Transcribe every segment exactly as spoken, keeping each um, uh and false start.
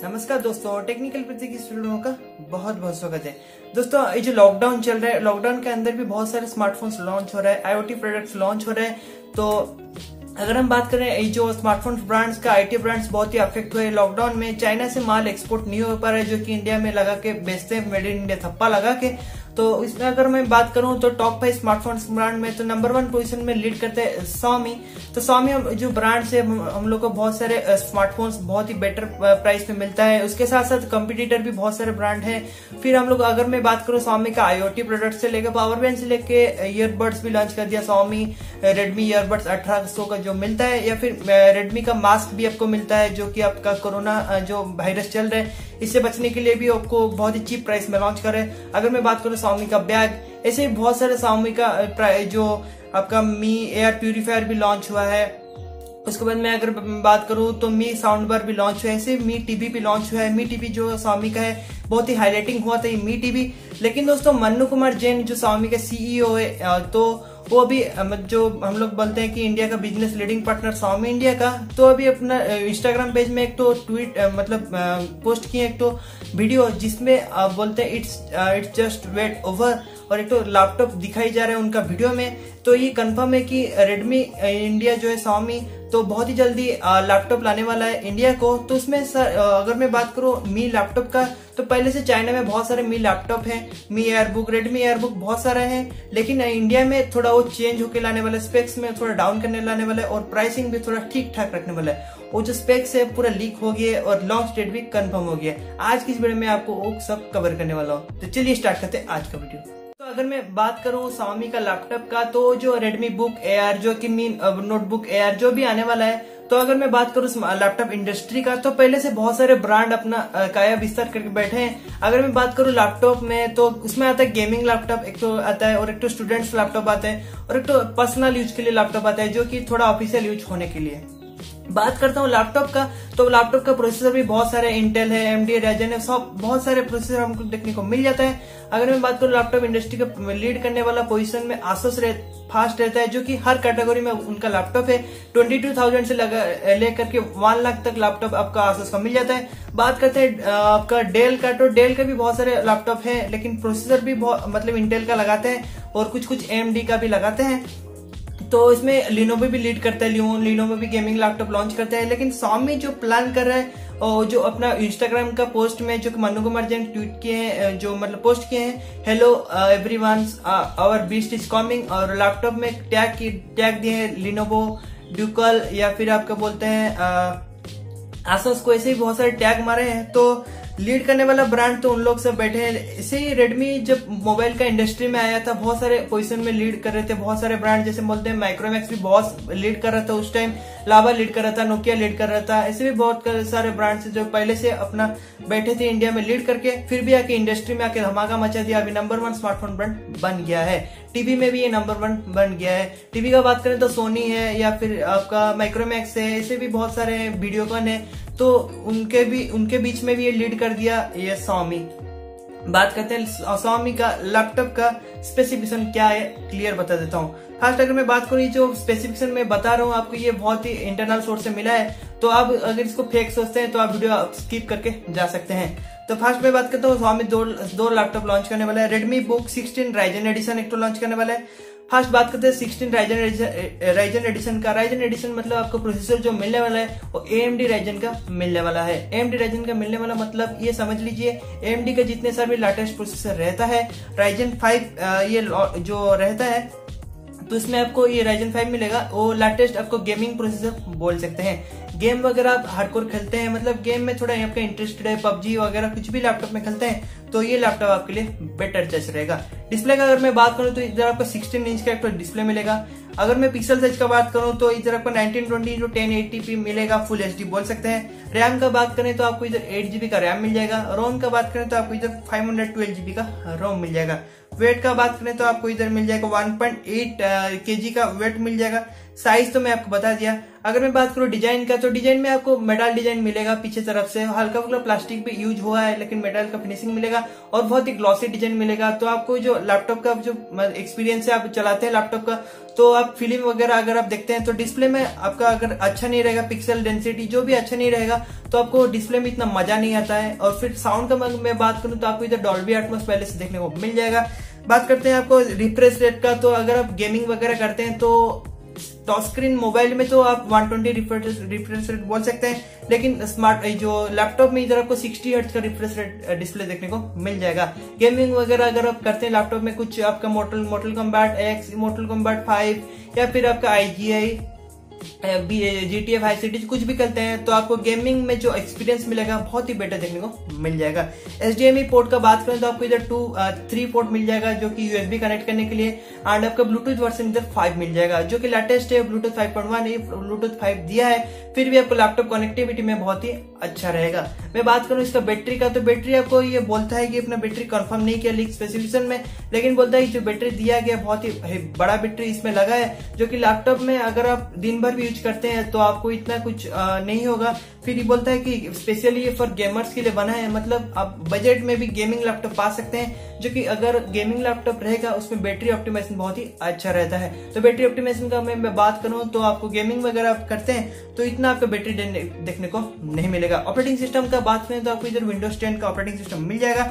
नमस्कार दोस्तों, टेक्निकल प्रति की स्टूडियो का बहुत बहुत स्वागत है। दोस्तों, ये जो लॉकडाउन चल रहा है, लॉकडाउन के अंदर भी बहुत सारे स्मार्टफोन्स लॉन्च हो रहे हैं, आईओटी प्रोडक्ट्स लॉन्च हो रहे हैं। तो अगर हम बात करें, ये जो स्मार्टफोन ब्रांड्स का आईटी ब्रांड्स बहुत ही अफेक्ट हुए लॉकडाउन में। चाइना से माल एक्सपोर्ट नहीं हो पा रहा है, जो कि इंडिया में लगा के बेचते हैं, मेड इन इंडिया थप्पा लगा के। तो इसमें अगर मैं बात करूं तो टॉप फाइव स्मार्टफोन ब्रांड में तो नंबर वन पोजीशन में लीड करते हैं Xiaomi। तो Xiaomi जो ब्रांड से हम लोग को बहुत सारे स्मार्टफोन्स बहुत ही बेटर प्राइस पे मिलता है। उसके साथ साथ कंपटीटर भी बहुत सारे ब्रांड हैं। फिर हम लोग अगर मैं बात करूं Xiaomi का आईओटी प्रोडक्ट से लेकर पावर बैंक से लेके ईयरबड्स भी लॉन्च कर दिया Xiaomi। रेडमी ईयरबड्स अठारह सौ का जो मिलता है, या फिर रेडमी का मास्क भी आपको मिलता है, जो कि आपका कोरोना जो वायरस चल रहा है इससे बचने के लिए भी आपको बहुत ही चीप प्राइस में लॉन्च करे। अगर मैं बात करूं Xiaomi का बैग, ऐसे ही बहुत सारे Xiaomi का जो आपका मी एयर प्यूरिफायर भी लॉन्च हुआ है। उसके बाद मैं अगर बात करूं तो मी साउंड बार भी लॉन्च हुआ है, ऐसे मी टीवी भी लॉन्च हुआ है। मी टीवी जो Xiaomi का है बहुत ही हाईलाइटिंग हुआ था ये मी टीवी। लेकिन दोस्तों, मन्नू कुमार जैन जो Xiaomi का सीईओ है, तो वो अभी जो हम लोग बोलते हैं कि इंडिया का business leading partner Xiaomi India का, तो अभी अपना इंस्टाग्राम पेज में एक तो ट्वीट मतलब पोस्ट किए एक तो वीडियो, जिसमें बोलते हैं it's it's just wait over, और एक तो लैपटॉप दिखाई जा रहा है उनका वीडियो में। तो ये कंफर्म है कि रेडमी इंडिया जो है Xiaomi तो बहुत ही जल्दी लैपटॉप लाने वाला है इंडिया को। तो उसमें सर अगर मैं बात करूं मी लैपटॉप का, तो पहले से चाइना में बहुत सारे मी लैपटॉप हैं, मी एयरबुक, रेडमी एयरबुक बहुत सारे हैं। लेकिन इंडिया में थोड़ा वो चेंज होकर लाने वाला है, स्पेक्स में थोड़ा डाउन करने लाने वाला है, और प्राइसिंग भी थोड़ा ठीक ठाक रखने वाला है। वो जो स्पेक्स है पूरा लीक हो गया है और लॉन्च डेट भी कंफर्म हो गया है। आज की इस वीडियो में आपको वो सब कवर करने वाला हूँ। तो चलिए स्टार्ट करते हैं आज का वीडियो। तो अगर मैं बात करूं Xiaomi का लैपटॉप का, तो जो Redmi Book Air जो कि मीन नोटबुक Air जो भी आने वाला है, तो अगर मैं बात करूं लैपटॉप इंडस्ट्री का, तो पहले से बहुत सारे ब्रांड अपना काया विस्तार करके बैठे हैं। अगर मैं बात करूं लैपटॉप में, तो उसमें आता है गेमिंग लैपटॉप एक तो आता है, और एक तो स्टूडेंट्स लैपटॉप आता है, और एक तो पर्सनल यूज के लिए लैपटॉप आता है, जो कि थोड़ा ऑफिशियल यूज होने के लिए। बात करता हूँ लैपटॉप का, तो लैपटॉप का प्रोसेसर भी बहुत सारे इंटेल है, एमडी, राइजन है, सब बहुत सारे प्रोसेसर हमको देखने को मिल जाता है। अगर मैं बात करूँ लैपटॉप इंडस्ट्री का लीड करने वाला पोजीशन में आसूस रह, फास्ट रहता है, जो कि हर कैटेगरी में उनका लैपटॉप है। बाईस हज़ार से लेकर के वन लाख तक लैपटॉप आपका आसूस का मिल जाता है। बात करते हैं आपका डेल का, तो डेल का भी बहुत सारे लैपटॉप है, लेकिन प्रोसेसर भी बहुत मतलब इंटेल का लगाते हैं, और कुछ कुछ एएमडी का भी लगाते हैं। तो इसमें लिनोवो भी लीड करता है, लिनोवो भी गेमिंग लैपटॉप लॉन्च करता है। लेकिन Xiaomi जो प्लान कर रहा है, और जो अपना इंस्टाग्राम का पोस्ट में जो मन्नू कुमार जैन ट्वीट किए हैं, जो मतलब पोस्ट किए हैं, hello everyone our beast is coming, और लैपटॉप में टैग की टैग दिए हैं लिनोवो, ड्यूकल, या फिर आपका बोलते हैं आसूस को, ऐसे ही बहुत सारे टैग मारे हैं। तो लीड करने वाला ब्रांड तो उन लोग सब बैठे हैं। इसे ही रेडमी जब मोबाइल का इंडस्ट्री में आया था, बहुत सारे पोजीशन में लीड कर रहे थे, बहुत सारे ब्रांड जैसे बोलते हैं माइक्रोमैक्स भी बहुत लीड कर रहा था उस टाइम, लावा लीड कर रहा था, नोकिया लीड कर रहा था। ऐसे भी बहुत सारे ब्रांड्स जो पहले से अपना बैठे थे इंडिया में लीड करके, फिर भी आके इंडस्ट्री में आके धमाका मचा दिया। अभी नंबर वन स्मार्टफोन ब्रांड बन गया है। टीवी में भी ये नंबर वन बन गया है। टीवी का बात करें तो सोनी है, या फिर आपका माइक्रोमैक्स है, ऐसे भी बहुत सारे वीडियोकॉन है, तो उनके भी उनके बीच में भी ये लीड कर दिया ये Xiaomi। बात करते हैं Xiaomi का लैपटॉप का स्पेसिफिकेशन क्या है, क्लियर बता देता हूँ। फर्स्ट अगर मैं बात करूँ, जो स्पेसिफिकेशन में बता रहा हूँ आपको, ये बहुत ही इंटरनल सोर्स से मिला है। तो आप अगर इसको फेक सोचते हैं तो आप वीडियो स्किप करके जा सकते हैं। तो फर्स्ट में बात करता हूँ, Xiaomi दो दो लैपटॉप लॉन्च करने वाला है। Redmi Book sixteen Ryzen edition एक तो लॉन्च करने वाला है। फर्स्ट बात करते हैं सिक्सटीन राइजन राइजन एडिशन का। राइजन एडिशन मतलब आपको प्रोसेसर जो मिलने वाला है वो एएमडी राइजन का मिलने वाला है। एएमडी राइजन का मिलने वाला मतलब ये समझ लीजिए, एएमडी का जितने सारे लेटेस्ट प्रोसेसर रहता है, राइजन फाइव ये जो रहता है, तो इसमें आपको ये राइजन फाइव मिलेगा। वो लेटेस्ट आपको गेमिंग प्रोसेसर बोल सकते हैं। गेम वगैरह आप हार्डकोर खेलते हैं, मतलब गेम में थोड़ा आपका इंटरेस्टेड है, पबजी वगैरह कुछ भी लैपटॉप में खेलते हैं, तो ये लैपटॉप आपके लिए बेटर चॉइस रहेगा। डिस्प्ले का अगर मैं बात करूं तो इधर आपको सिक्सटीन इंच का एक तो डिस्प्ले मिलेगा। अगर मैं पिक्सल साइज का बात करूं तो इधर आपको nineteen twenty into ten eighty p मिलेगा, फुल एचडी बोल सकते हैं। रैम का बात करें तो आपको इधर एट जीबी का रैम मिल जाएगा। रोम का बात करें तो आपको इधर फाइव हंड्रेड ट्वेल्व जीबी का रोम मिल जाएगा। वेट का बात करें तो आपको इधर मिल जाएगा वन पॉइंट एट केजी का वेट मिल जाएगा। साइज तो मैं आपको बता दिया। अगर मैं बात करूँ डिजाइन का, तो डिजाइन में आपको मेटल डिजाइन मिलेगा पीछे तरफ से, हल्का फुल्का प्लास्टिक भी यूज हुआ है लेकिन मेटल का फिनिशिंग मिलेगा और बहुत ही ग्लॉसी डिजाइन मिलेगा। तो आपको जो लैपटॉप का जो एक्सपीरियंस है, आप चलाते हैं लैपटॉप का, तो आप फिल्म वगैरह अगर आप देखते हैं तो डिस्प्ले में आपका अगर अच्छा नहीं रहेगा, पिक्सल डेंसिटी जो भी अच्छा नहीं रहेगा, तो आपको डिस्प्ले में इतना मजा नहीं आता है। और फिर साउंड का मैं बात करूं तो आपको इधर डॉल्बी एटमॉस पहले से देखने को मिल जाएगा। बात करते हैं आपको रिफ्रेश रेट का, तो अगर आप गेमिंग वगैरह करते हैं तो टच स्क्रीन मोबाइल में तो आप one twenty refresh refresh rate बोल सकते हैं, लेकिन स्मार्ट जो लैपटॉप में इधर आपको सिक्सटी हर्ट्ज का रिफ्रेश रेट डिस्प्ले देखने को मिल जाएगा। गेमिंग वगैरह अगर आप करते हैं लैपटॉप में, कुछ आपका Mortal Mortal Kombat X, Mortal Kombat five या फिर आपका आईजीआई जीटीए फाइव सिटी कुछ भी करते हैं, तो आपको गेमिंग में जो एक्सपीरियंस मिलेगा बहुत ही बेटर देखने को मिल जाएगा। एचडीएमआई पोर्ट का बात करें तो आपको इधर टू थ्री पोर्ट मिल जाएगा जो कि यूएसबी कनेक्ट करने के लिए, एंड आपका ब्लूटूथ वर्जन इधर फाइव मिल जाएगा जो कि लेटेस्ट है, ब्लूटूथ फाइव पॉइंट वन है, ब्लूटूथ फाइव दिया है, फिर भी आपको लैपटॉप कनेक्टिविटी में बहुत ही अच्छा रहेगा। मैं बात करूं इसका बैटरी का, तो बैटरी आपको ये बोलता है कि अपना बैटरी कंफर्म नहीं किया लीक स्पेसिफिकेशन में, लेकिन बोलता है कि जो बैटरी दिया गया बहुत ही बड़ा बैटरी इसमें लगा है, जो कि लैपटॉप में अगर आप दिन भर भी यूज करते हैं तो आपको इतना कुछ आ, नहीं होगा। फिर ये बोलता है कि स्पेशली ये फॉर गेमर्स के लिए बना है, मतलब आप बजट में भी गेमिंग लैपटॉप पा सकते हैं, जो कि अगर गेमिंग लैपटॉप रहेगा उसमें बैटरी ऑप्टिमाइजेशन बहुत ही अच्छा रहता है। तो बैटरी ऑप्टिमाइजेशन का मैं, मैं बात करूं तो आपको गेमिंग वगैरह आप करते हैं तो इतना आपको बैटरी देखने को नहीं मिलेगा। ऑपरेटिंग सिस्टम का बात करें तो आपको इधर विंडोज टेन का ऑपरेटिंग सिस्टम मिल जाएगा,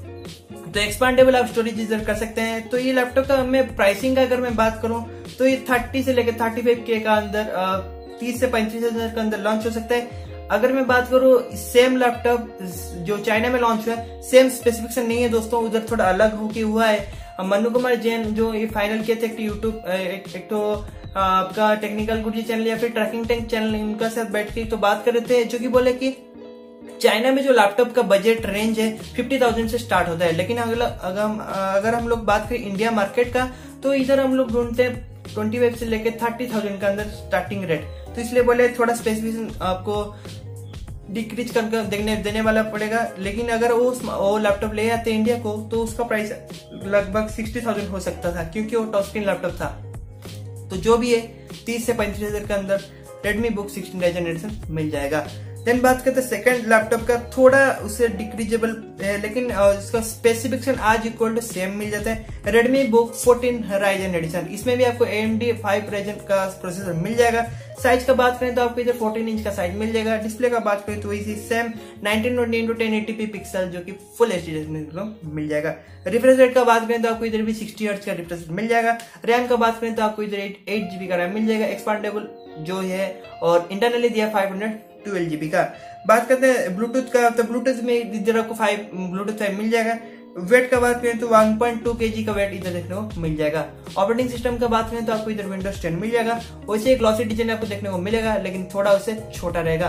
तो एक्सपांडेबल आप स्टोरेज इधर कर सकते हैं। तो ये लैपटॉप का मैं प्राइसिंग का अगर मैं बात करूं तो ये थर्टी से लेकर थर्टी फाइव के का अंदर, तीस से पैंतीस हजार के अंदर लॉन्च हो सकता है। अगर मैं बात करूं सेम लैपटॉप जो चाइना में लॉन्च हुआ है, सेम स्पेसिफिकेशन नहीं है दोस्तों, उधर थोड़ा अलग होके हुआ है। मनु कुमार जैन जो ये फाइनल किए थे, एक यूट्यूब एक, एक तो आपका टेक्निकल गुरुजी चैनल या फिर ट्रैकिंग टैंक चैनल, उनका साथ बैठ के तो बात कर रहे थे, जो कि बोले कि चाइना में जो लैपटॉप का बजट रेंज है फिफ्टी थाउजेंड से स्टार्ट होता है, लेकिन अगर अगर हम अगर हम लोग बात करें इंडिया मार्केट का, तो इधर हम लोग ढूंढते हैं ट्वेंटी फाइव से लेकर थर्टी थाउजेंड का अंदर स्टार्टिंग रेट। तो इसलिए बोले थोड़ा स्पेसिफिकेशन आपको डिक्रीज कर देने देने वाला पड़ेगा, लेकिन अगर वो वो लैपटॉप ले आते इंडिया को तो उसका प्राइस लगभग सिक्सटी थाउजेंड हो सकता था, क्योंकि वो टच स्क्रीन लैपटॉप था। तो जो भी है तीस से पैंतीस हजार के अंदर Redmi Book sixteen Ryzen edition मिल जाएगा। देन बात करते हैं सेकंड लैपटॉप का, थोड़ा उससे डिक्रीजेबल है, लेकिन इसका स्पेसिफिकेशन आज इक्वल टू सेम मिल जाता है, Redmi Book fourteen Ryzen edition. इसमें भी आपको A M D five Ryzen का प्रोसेसर मिल जाएगा। साइज का बात करें तो आपको इधर फोर्टीन इंच का साइज मिल जाएगा। डिस्प्ले का बात करें तो इसी same nineteen twenty into ten eighty p pixel जो कि फुल एच डी मिल जाएगा। रिफ्रेश रेट का बात करें तो आपको इधर भी सिक्सटी हर्ट्ज का रिफ्रेश रेट मिल जाएगा। रैम का बात करें तो आपको इधर एट जीबी का रैम मिल जाएगा, एक्सपांडेबल जो है, और इंटरनली दिया फाइव हंड्रेड ट्वेल्व जीबी का। बात करते हैं ब्लूटूथ का, तो ब्लूटूथ में इधर आपको फाइव ब्लूटूथ फाइव मिल जाएगा। वेट का बात करें तो वन पॉइंट टू केजी का वेट इधर देखने को मिल जाएगा। ऑपरेटिंग सिस्टम का बात करें तो आपको इधर विंडोज टेन मिल जाएगा। वैसे एक ग्लॉसी डिजाइन आपको देखने को मिलेगा, लेकिन थोड़ा उससे छोटा रहेगा।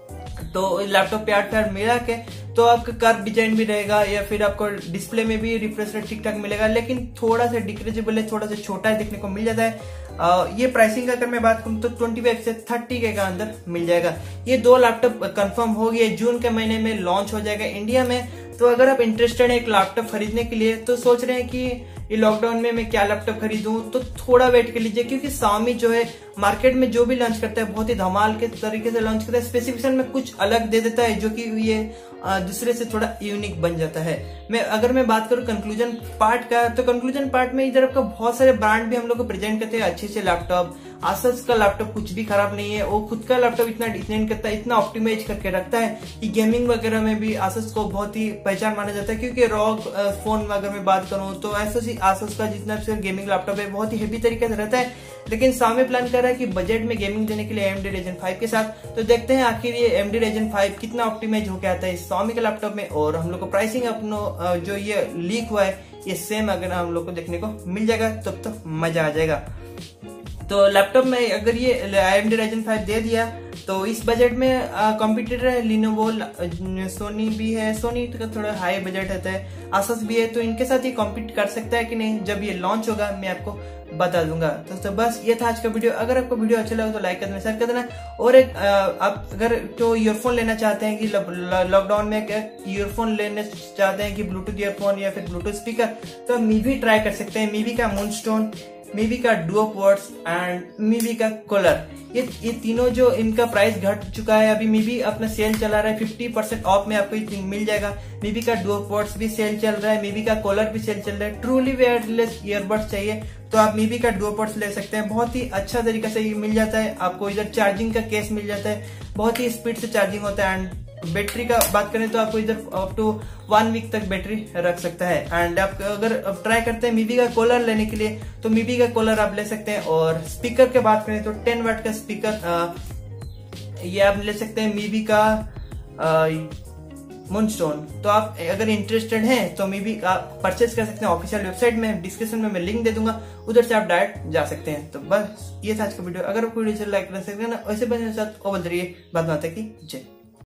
तो लैपटॉप पे आठ पैर मिला के तो आपका कर्व डिजाइन भी रहेगा, या फिर आपको डिस्प्ले में भी रिफ्रेश रेट ठीक ठाक मिलेगा, लेकिन थोड़ा सा डिक्रीजेबल है, थोड़ा सा छोटा है देखने को मिल जाता है। आ, ये प्राइसिंग का अगर मैं बात करूं तो ट्वेंटी फाइव से थर्टी के का अंदर मिल जाएगा। ये दो लैपटॉप कंफर्म हो गया, जून के महीने में लॉन्च हो जाएगा इंडिया में। तो अगर आप इंटरेस्टेड है एक लैपटॉप खरीदने के लिए, तो सोच रहे हैं कि ये लॉकडाउन में मैं क्या लैपटॉप खरीदूं, तो थोड़ा वेट कर लीजिए, क्योंकि Xiaomi जो है मार्केट में जो भी लॉन्च करता है बहुत ही धमाल के तरीके से लॉन्च करता है। स्पेसिफिकेशन में कुछ अलग दे देता है, जो कि ये दूसरे से थोड़ा यूनिक बन जाता है। मैं अगर मैं बात करूं कंक्लूजन पार्ट का, तो कंक्लूजन पार्ट में इधर आपका बहुत सारे ब्रांड भी हम लोग को प्रेजेंट करते हैं अच्छे से लैपटॉप। Asus का लैपटॉप कुछ भी खराब नहीं है, वो खुद का लैपटॉप इतना डिजाइन करता है, इतना ऑप्टिमाइज करके रखता है कि गेमिंग वगैरह में भी Asus को बहुत ही पहचान माना जाता है। क्योंकि रॉग फोन अगर मैं बात करूं तो Asus Asus का जितना गेमिंग लैपटॉप है बहुत ही हेवी तरीके से रहता है, लेकिन Xiaomi प्लान कर रहा है कि बजट में गेमिंग देने के लिए A M D Ryzen five के साथ। तो देखते हैं आखिर ये A M D Ryzen five कितना ऑप्टिमाइज होकर आता है Xiaomi के लैपटॉप में, और हम लोग को प्राइसिंग अपनो जो ये लीक हुआ है ये सेम अगर हम लोग को देखने को मिल जाएगा तब तो मजा आ जाएगा। तो लैपटॉप में अगर ये A M D Ryzen five दे दिया तो इस बजट में कॉम्पिटिटर है Lenovo, सोनी भी है, सोनी का थोड़ा हाई बजट रहता है, Asus भी है, तो इनके साथ ये कॉम्पीट कर सकता है कि नहीं, जब ये लॉन्च होगा मैं आपको बता दूंगा। तो, तो बस ये था आज का वीडियो। अगर आपको वीडियो अच्छा लगा तो लाइक कर देना, शेयर कर देना। और एक आप अगर तो ईयरफोन लेना चाहते हैं कि लॉकडाउन में ईयरफोन लेना चाहते हैं कि ब्लूटूथ ईयरफोन या फिर ब्लूटूथ स्पीकर, तो मीवी ट्राई कर सकते हैं। मीवी का मूनस्टोन मीवी का डुओ पोर्ट्स एंड मीवी का कूलर। ये ये तीनों जो इनका प्राइस घट चुका है, अभी मीवी अपना सेल चला रहा है, फिफ्टी परसेंट ऑफ में आपको ये मिल जाएगा। मीवी का डुओ पोर्ट्स भी सेल चल रहा है, मीवी का कूलर भी सेल चल रहा है। ट्रूली वायरलेस ईयरबड्स चाहिए तो आप मीवी का डुओ पोर्ट्स ले सकते हैं, बहुत ही अच्छा तरीका से ये मिल जाता है आपको। इधर चार्जिंग का केस मिल जाता है, बहुत ही स्पीड से चार्जिंग होता है। एंड बैटरी का बात करें तो आपको इधर अप टू वन वीक तक बैटरी रख सकता है। एंड आप अगर ट्राई करते हैं मीवी का कूलर लेने के लिए तो मीवी का कूलर आप ले सकते हैं। और स्पीकर की बात करें तो टेन वाट का स्पीकर ये आप ले सकते हैं मीवी का मूनस्टोन। तो आप अगर इंटरेस्टेड हैं तो मीवी आप परचेज कर सकते हैं ऑफिशियल वेबसाइट में, डिस्क्रिप्शन में मैं लिंक दे दूंगा, उधर से आप डायरेक्ट जा सकते हैं। तो बस ये था आज का वीडियो। अगर आपको वीडियो लाइक कर सकते हैं ना, वैसे बने साथ और बोल रही है बात बात की जय।